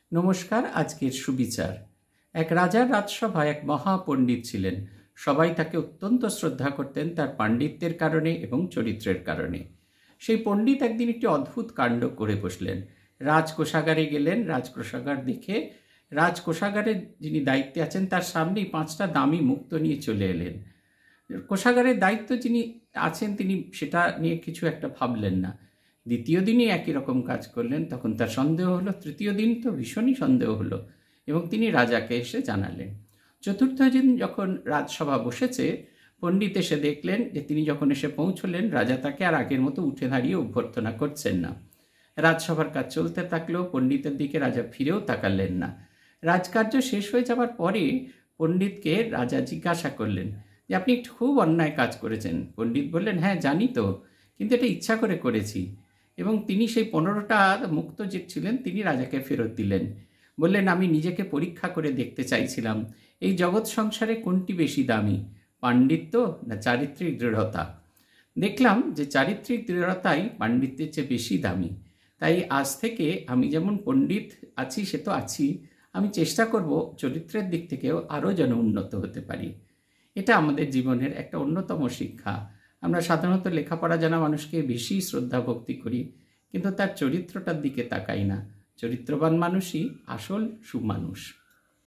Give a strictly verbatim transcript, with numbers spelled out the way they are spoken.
নমস্কার। আজকের সুবিচার। এক রাজার রাজসভায় এক মহাপণ্ডিত ছিলেন। সবাই তাকে অত্যন্ত শ্রদ্ধা করতেন তার পাণ্ডিত্যের কারণে এবং চরিত্রের কারণে। সেই পণ্ডিত একদিন একটি অদ্ভুত কাণ্ড করে বসলেন। রাজকোষাগারে গেলেন। রাজকোষাগার দেখে রাজকোষাগারের যিনি দায়িত্বে আছেন তার সামনেই পাঁচটা দামি মুক্ত নিয়ে চলে এলেন। কোষাগারের দায়িত্ব যিনি আছেন তিনি সেটা নিয়ে কিছু একটা ভাবলেন না। দ্বিতীয় দিনই একই রকম কাজ করলেন। তখন তার সন্দেহ হলো। তৃতীয় দিন তো ভীষণই সন্দেহ হলো এবং তিনি রাজাকে এসে জানালেন। চতুর্থ দিন যখন রাজসভা বসেছে, পণ্ডিত এসে দেখলেন যে তিনি যখন এসে পৌঁছলেন, রাজা তাকে আর আগের মতো উঠে দাঁড়িয়ে অভ্যর্থনা করছেন না। রাজসভার কাজ চলতে থাকলেও পণ্ডিতের দিকে রাজা ফিরেও তাকালেন না। রাজকার্য শেষ হয়ে যাওয়ার পরে পণ্ডিতকে রাজা জিজ্ঞাসা করলেন যে আপনি একটু খুব অন্যায় কাজ করেছেন। পণ্ডিত বললেন, হ্যাঁ জানি তো, কিন্তু এটা ইচ্ছা করে করেছি। এবং তিনি সেই পনেরোটা মুক্ত যে ছিলেন তিনি রাজাকে ফেরত দিলেন। বললেন, আমি নিজেকে পরীক্ষা করে দেখতে চাইছিলাম এই জগৎ সংসারে কোনটি বেশি দামি, পাণ্ডিত্য না চারিত্রিক দৃঢ়তা। দেখলাম যে চারিত্রিক দৃঢ়তাই পাণ্ডিত্যের চেয়ে বেশি দামি। তাই আজ থেকে আমি যেমন পণ্ডিত আছি সে তো আছি, আমি চেষ্টা করব চরিত্রের দিক থেকেও আরও যেন উন্নত হতে পারি। এটা আমাদের জীবনের একটা অন্যতম শিক্ষা। আমরা সাধারণত লেখাপড়া জানা মানুষকে বেশি শ্রদ্ধা ভক্তি করি, কিন্তু তার চরিত্রটার দিকে তাকাই না। চরিত্রবান মানুষই আসল সুমানুষ।